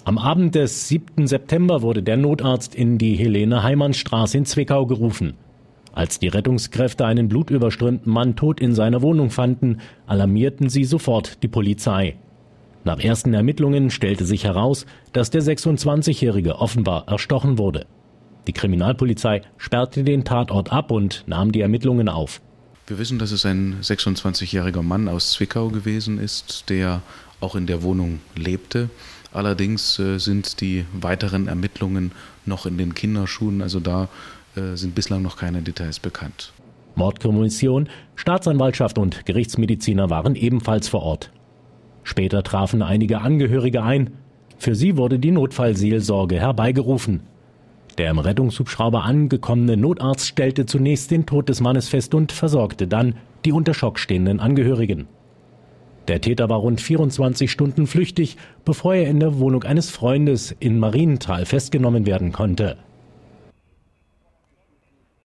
Am Abend des 7. September wurde der Notarzt in die Helene-Heimann-Straße in Zwickau gerufen. Als die Rettungskräfte einen blutüberströmten Mann tot in seiner Wohnung fanden, alarmierten sie sofort die Polizei. Nach ersten Ermittlungen stellte sich heraus, dass der 26-Jährige offenbar erstochen wurde. Die Kriminalpolizei sperrte den Tatort ab und nahm die Ermittlungen auf. Wir wissen, dass es ein 26-jähriger Mann aus Zwickau gewesen ist, der auch in der Wohnung lebte. Allerdings sind die weiteren Ermittlungen noch in den Kinderschuhen, also da sind bislang noch keine Details bekannt. Mordkommission, Staatsanwaltschaft und Gerichtsmediziner waren ebenfalls vor Ort. Später trafen einige Angehörige ein. Für sie wurde die Notfallseelsorge herbeigerufen. Der im Rettungshubschrauber angekommene Notarzt stellte zunächst den Tod des Mannes fest und versorgte dann die unter Schock stehenden Angehörigen. Der Täter war rund 24 Stunden flüchtig, bevor er in der Wohnung eines Freundes in Marienthal festgenommen werden konnte.